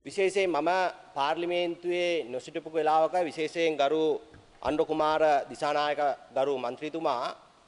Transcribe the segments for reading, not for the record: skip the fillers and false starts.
විශේෂයෙන් මම පාර්ලිමේන්තුවේ නොසිටපු වෙලාවක විශේෂයෙන් ගරු අනුර කුමාර දිසානායක ගරු මන්ත්‍රීතුමා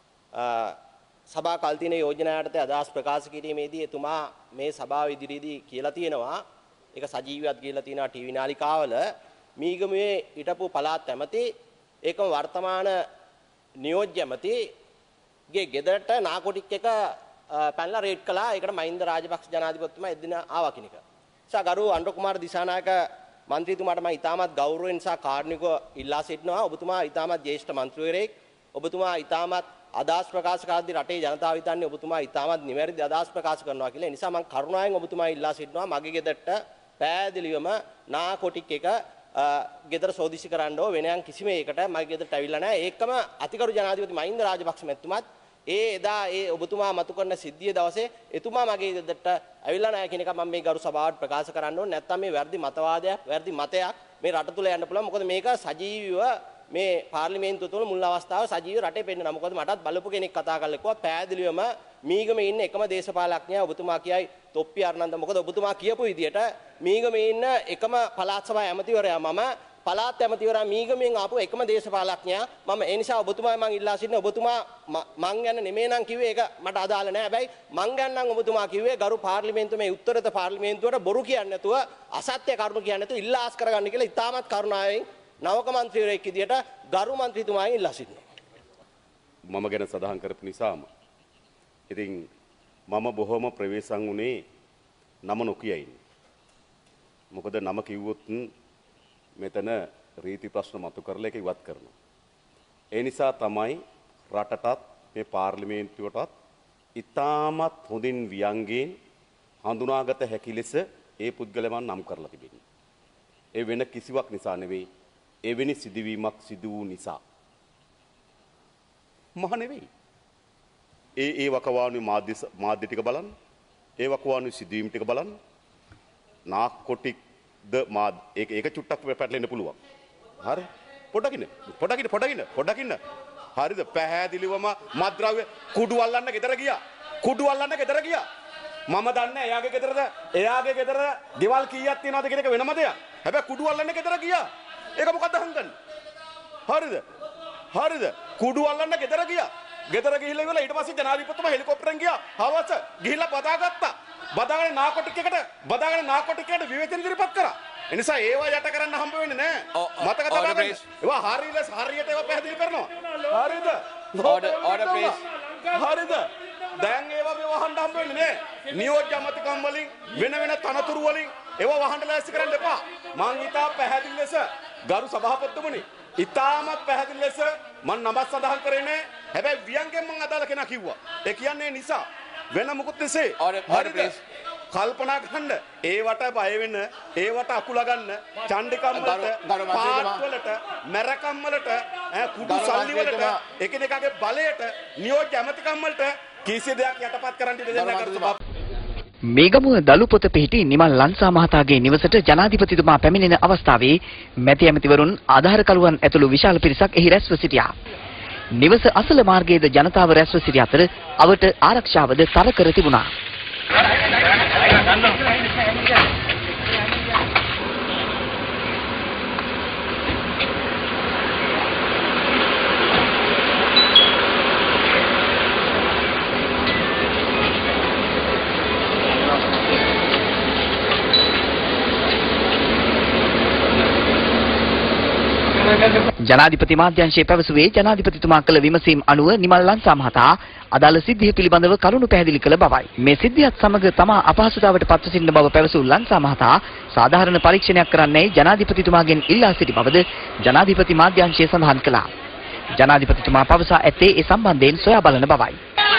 සභා කල්තින යෝජනාවට අදහස් ප්‍රකාශ කිරීමේදී එතුමා මේ සභාව ඉදිරියේදී කියලා තියෙනවා ඒක සජීවීවත් කියලා තියෙනවා ටීවී නාලිකාවල මීගමුවේ හිටපු පළාත් ඇමති ඒකම වර්තමාන නියෝජ්‍ය ඇමතිගේ ගෙදරට නාකොටික් එක පැනලා රේඩ් කළා ඒකට මහින්ද රාජපක්ෂ ජනාධිපතිතුමා එදින ආවා කියන එක. ගරු අනුර කුමාර දිසානායක මන්ත්‍රීතුමාට මම ඉතාමත් ගෞරවයෙන් නිසා කාරුණිකව ඉල්ලා සිටිනවා ඔබතුමා ඉතාමත් ජ්‍යෙෂ්ඨ මන්ත්‍රීවරයෙක් ඔබතුමා ඉතාමත් අදහස් ප්‍රකාශ කරද්දී රටේ ජනතාව හිතන්නේ ඔබතුමා ඉතාමත් නිවැරදි අදහස් ප්‍රකාශ කරනවා කියලා. ඒ නිසා මම කරුණාවෙන් ඔබතුමා ඉල්ලා සිටිනවා මගේ ගෙදරට පෑදිලිවම නාකොටික් එක ගෙදර සෝදිසි කරන්න ඕ වෙනයන් කිසිම එකකට මගේ ගෙදරට ඇවිල්ලා නැහැ. ඒකම අතිගරු ජනාධිපති මහින්ද රාජපක්ෂ මැතිතුමාත් එදා ඒ ඔබතුමා මතු කරන සිද්ධිය දවසේ එතුමා මගේ ගෙදරට ඇවිල්ලා නැහැ කියන එක මම මේ ගරු සභාවට ප්‍රකාශ කරන්න ඕනේ. නැත්නම් මේ වැරදි මතවාදයක්, වැරදි මතයක් මේ රට තුල යන්න පුළුවන්. මොකද මේක සජීවීව මේ පාර්ලිමේන්තුව තුළ මුල් අවස්ථාවේ සජීවීව රටේ පෙන්නනවා. මොකද මටත් බලපු කෙනෙක් කතා කරලා කිව්වා පෑදිලිවම මීගමේ ඉන්න එකම දේශපාලඥයා ඔබතුමා කියයි තොප්පි අර්නන්ද. මොකද ඔබතුමා කියපු විදියට මීගමේ ඉන්න එකම පළාත් සභාවේ ඇමතිවරයා මම පළාත් ඇමතිවරයා මීගමෙන් ආපු එකම දේශපාලඥයා මම ඒ නිසා ඔබතුමා මං ඉල්ලා සිටින ඔබතුමා මං ගැන නෙමෙයි නම් කිව්වේ ඒක මට අදාළ නැහැ. හැබැයි මං ගැන නම් ඔබතුමා කිව්වේ ගරු පාර්ලිමේන්තුවේ මේ උත්තරිත පාර්ලිමේන්තුවට බොරු කියන්නේ නැතුව අසත්‍ය කරුණු කියන්නේ නැතුව ඉල්ලාස් කරගන්න කියලා ඉතාමත් කරුණාවෙන් නවක මන්ත්‍රීවරයෙක් විදියට ගරු මන්ත්‍රීතුමාගෙන් ඉල්ලා සිටිනවා. මම ගැන සඳහන් කරපු නිසාම ඉතින් මම බොහොම ප්‍රවේශම් වුණේ නම නොකිය ඉන්නේ. මොකද නම කිව්වොත් මෙතන රීති ප්‍රශ්න මතු කරලා ඒක ඉවත් කරනවා. ඒ නිසා තමයි රටටත් මේ පාර්ලිමේන්තුවටත් ඉතාමත් හොඳින් ව්‍යංගයෙන් හඳුනාගත හැකි ලෙස ඒ පුද්ගලයන් නම් කරලා තිබෙනවා. ඒ වෙන කිසිවක් නිසා නෙවෙයි. එවැනි සිදුවීමක් සිදු වූ නිසා. මහ නෙවෙයි. ඒ වකවානුවේ මාධ්‍ය ටික බලන්න. ඒ වකවානුවේ සිදුවීම් ටික බලන්න. නාකොටික් ඒක චුට්ටක් පැටලෙන්න පුළුවන්. හරි. පොඩකින්න. හරිද? පැහැදිලිවම මත්ද්‍රව්‍ය කුඩු අල්ලන්න ගෙදර ගියා. මම දන්නේ එයාගේ ගෙදර ගෙවල් කීයක් තියෙනවද කියන එක වෙනම දෙයක්. හැබැයි කුඩු අල්ලන්න ගෙදර ගියා. ඒක මොකද්ද හංගන්නේ? හරිද? කුඩු අල්ලන්න ගෙදර ගියා. ගෙදර ගිහිල්ලා ඉවරලා ඊට පස්සේ ජනාධිපතිතුමා හෙලිකොප්ටරෙන් ගියා. හවස ගිහිල්ලා බදාගත්තා. බදාගෙන නාකොටික් එකට විවේචන ඉදිරිපත් කරා. ඒ නිසා ඒවා යට කරන්න හම්බ වෙන්නේ නැහැ. මතක තබාගන්න. ඒවා හරියට ඒවා පැහැදිලි කරනවා. හරිද? Order please. හරිද? දැන් ඒවා මේ වහන්න හම්බ වෙන්නේ නැහැ. නියෝජ්‍ය අමාත්‍යකම් වලින් වෙන තනතුරු වලින් ඒවා වහන්න ලෑස්ති කරන්න එපා. මං ඉතා පැහැදිලි ලෙස ගරු සභාපතිතුමනි ඉතාමත් පැහැදිලි ලෙස මං නමක් සඳහන් කරේ නැහැ. හැබැයි ව්‍යංගයෙන් මං අදාළ කෙනා කිව්වා. ඒ කියන්නේ නිසා වෙන මොකුත් නැසේ. Order please. කල්පනා කරන්න ඒවට බය වෙන්න ඒවට අකුල ගන්න චණ්ඩිකම් වලට පාත් වලට මැරකම් වලට කුඩු සල්ලි වලට එකිනෙකාගේ බලයට නියෝජ්‍ය ඇමතිකම් වලට කිසි දෙයක් යටපත් කරන්න දෙන්නේ නැහැ. මේගමුව දලුපොත පිහිටි නිමල් ලංසා මහතාගේ නිවසට ජනාධිපතිතුමා පැමිණෙන අවස්ථාවේ මැති ඇමතිවරුන් ආධාරකරුවන් ඇතුළු විශාල පිරිසක් එහි රැස්ව සිටියා. නිවස අසල මාර්ගයේද ජනතාව රැස්ව සිටි අතර අවට ආරක්ෂාවද තර කර තිබුණා. ජනාධිපති මාධ්‍යංශයේ පැවසුවේ ජනාධිපතිතුමා කළ විමසීම් අනුව නිමල් ලංසා මහතා අදාළ සිද්ධිය පිළිබඳව කරුණු පැහැදිලි කළ බවයි. මේ සිද්ධියත් සමග තමා අපහසුතාවට පත්ව සිටින බව පැවසූ ලංසා මහතා සාධාරණ පරීක්ෂණයක් කරන්නයි ජනාධිපතිතුමාගෙන් ඉල්ලා සිටි බවද ජනාධිපති මාධ්‍යංශය සඳහන් කළා. ජනාධිපතිතුමා පවසා ඇත්තේ ඒ සම්බන්ධයෙන් සොයා බලන බවයි.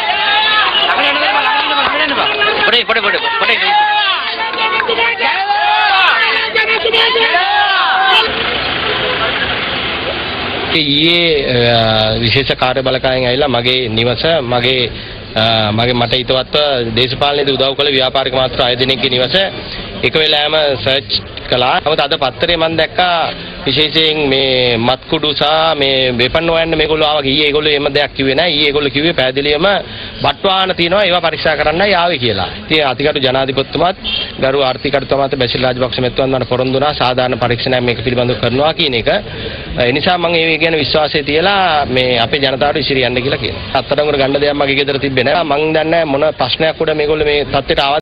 ඊයේ විශේෂ කාර්ය බලකායෙන් ඇවිල්ලා මගේ නිවස මට හිතවත්ව දේශපාලනයේදී උදව් කළ ව්‍යාපාරික මාත්‍ර 6 දෙනෙක්ගේ නිවස එක වෙලාවෙම සර්ච් කළා. නමුත් අද පත්තරේ මම දැක්කා විශේෂයෙන් මේ මත්කුඩු සහ මේ වෙපන් හොයන්න මේගොල්ලෝ ආවා ගියේ. ඒගොල්ලෝ එහෙම දෙයක් කිව්වේ නැහැ. ඊයේ ඒගොල්ලෝ කිව්වේ පැහැදිලිවම බට්වාහන තියෙනවා ඒවා පරීක්ෂා කරන්නයි ආවේ කියලා. ඉතින් අතිගරු ජනාධිපතිතුමාත් ගරු ආර්ථිකතුමාත් බැසිල් රාජපක්ෂ මැතිතුමන්ට පොරොන්දු වුණා සාධාරණ පරීක්ෂණයක් මේක පිළිබඳව කරනවා කියන එක. ඒ නිසා මම ඒ ගැන විශ්වාසය තියලා මේ අපේ ජනතාවට ඉසිරියන්න කියලා කියනවා. අත්අඩංගුවට ගන්න දෙයක් මගේ ගෙදර තිබ්බේ නැහැ. මම දන්නේ මොන ප්‍රශ්නයක් උඩ මේගොල්ලෝ මේ තත්ත්වයට ආවා